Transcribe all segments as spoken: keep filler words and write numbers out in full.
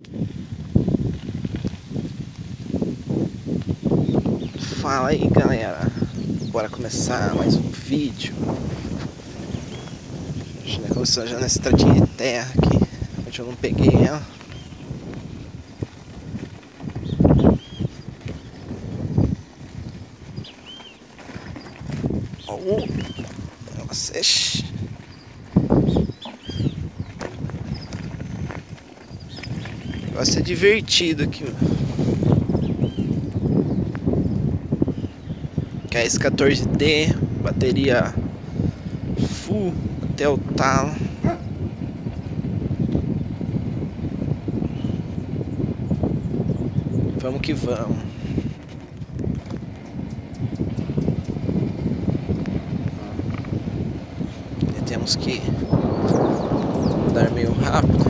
Fala aí, galera, bora começar mais um vídeo. A gente começou já nessa estradinha de terra aqui. Hoje eu não peguei ela. Oh, nossa, ixi. Vai ser divertido aqui, mano. Que é esse quatorze D, bateria full até o talo. Vamos que vamos. E temos que andar meio rápido.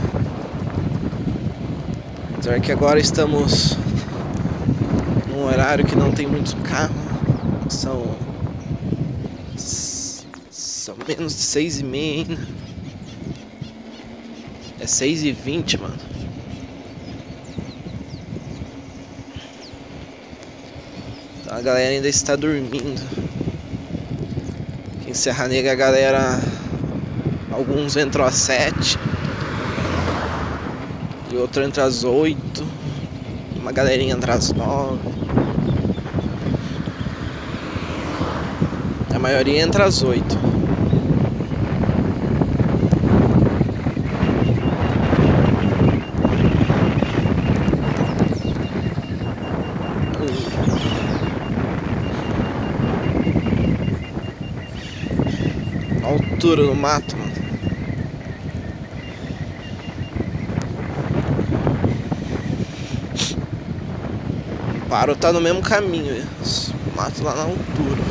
Apesar que agora estamos num horário que não tem muitos carros. São, são menos de seis e meia ainda. É seis e vinte, mano. Então a galera ainda está dormindo. Aqui em Serra Negra a galera, alguns entram às sete e outro entra às oito. Uma galerinha entra às nove. A maioria entra às oito. A altura do mato, mano. O Paro tá no mesmo caminho. O mato lá na altura.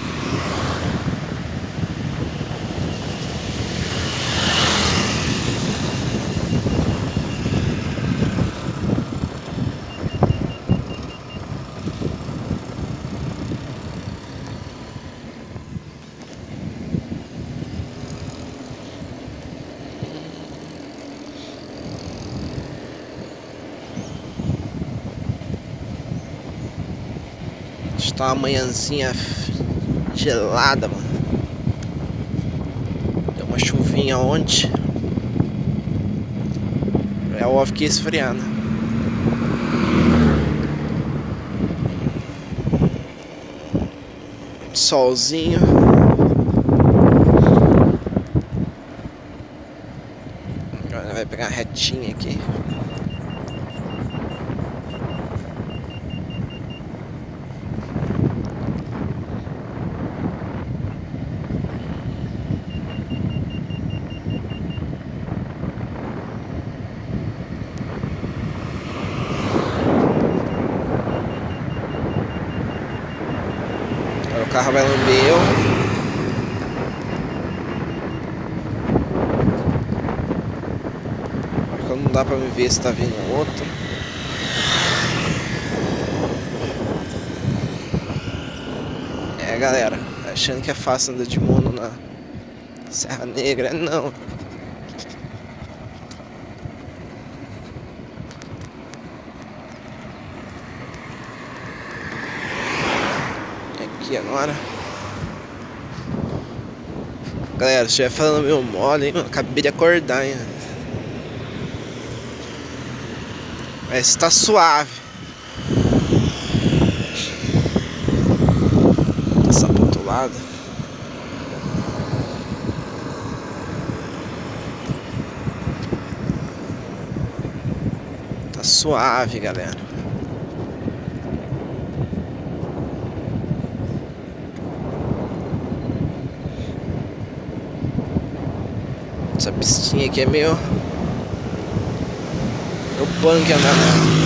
Está uma manhãzinha gelada, mano. Deu uma chuvinha ontem. É óbvio que ia esfriar, né? Solzinho. Agora vai pegar uma retinha aqui. O carro vai no meu. Quando não dá pra me ver se tá vindo outro. É, galera, achando que é fácil andar de mono na Serra Negra, não. Aqui agora. Galera, se estiver falando meu mole, hein, mano, acabei de acordar, hein. Mas tá suave. Passar pro outro lado. Tá suave, galera. Essa pistinha aqui é meio... meio punk andar nela.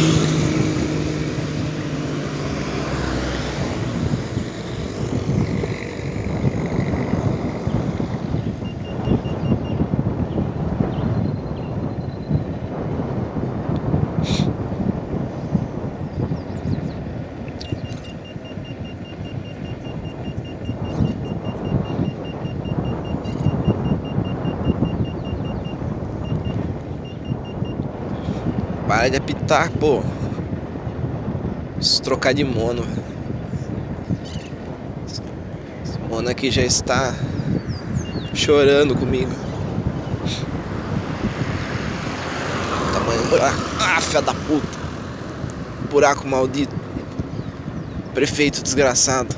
Para de apitar, pô. Preciso trocar de mono. Esse mono aqui já está chorando comigo. Tamanho do buraco. Ah, filha da puta. Buraco maldito. Prefeito desgraçado.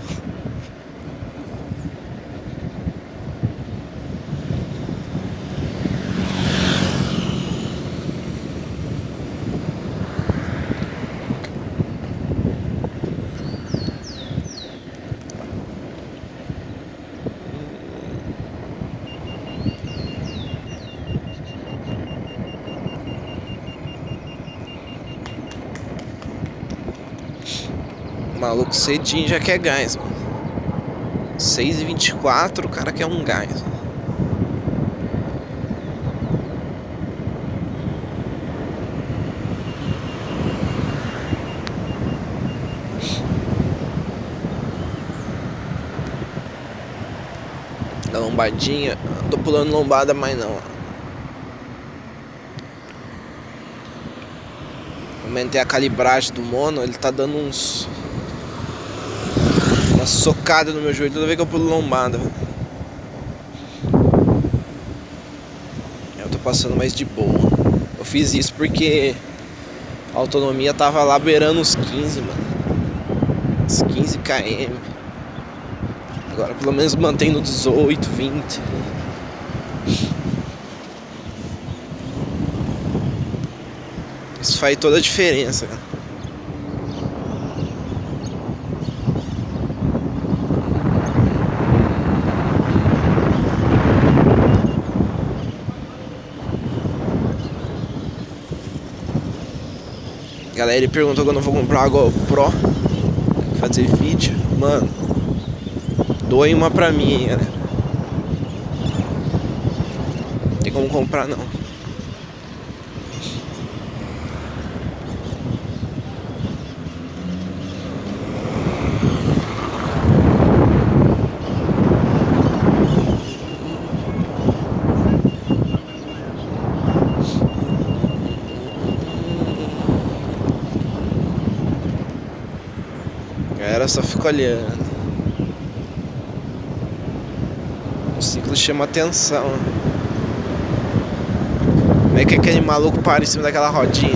O maluco cedinho já quer gás, mano. seis e vinte e quatro, o cara quer um gás. Da lombadinha. Não tô pulando lombada mais não. Aumentei a calibragem do mono, ele tá dando uns... uma socada no meu joelho toda vez que eu pulo lombada. Eu tô passando mais de boa. Eu fiz isso porque a autonomia tava lá beirando uns quinze, mano. Uns quinze quilômetros. Agora pelo menos mantém no dezoito, vinte. Isso faz toda a diferença, cara. Galera, ele perguntou quando eu vou comprar uma GoPro fazer vídeo. Mano, doe uma pra mim, galera. Não tem como comprar não. A galera só fica olhando. O ciclo chama atenção. Como é que aquele maluco para em cima daquela rodinha?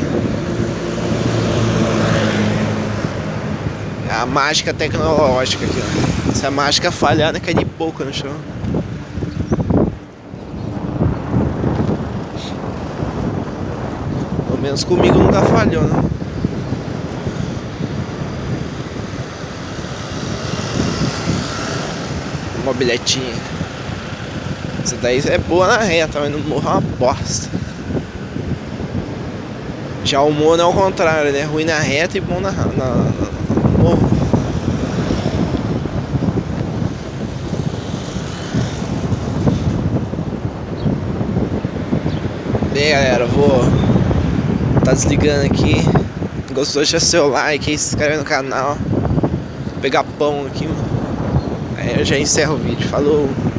É a mágica tecnológica aqui, ó. Se a mágica falhar, né, cai de pouco no chão. Pelo menos comigo nunca falhou, né? Mobiletinha. Essa daí é boa na reta, mas no morro é uma bosta. Já o mono é ao contrário, né? Ruim na reta e bom na, na, no morro. Bem, galera, eu vou tá desligando aqui. Gostou, deixa seu like aí, se inscreve no canal. Vou pegar pão aqui, mano. Aí eu já encerro o vídeo. Falou!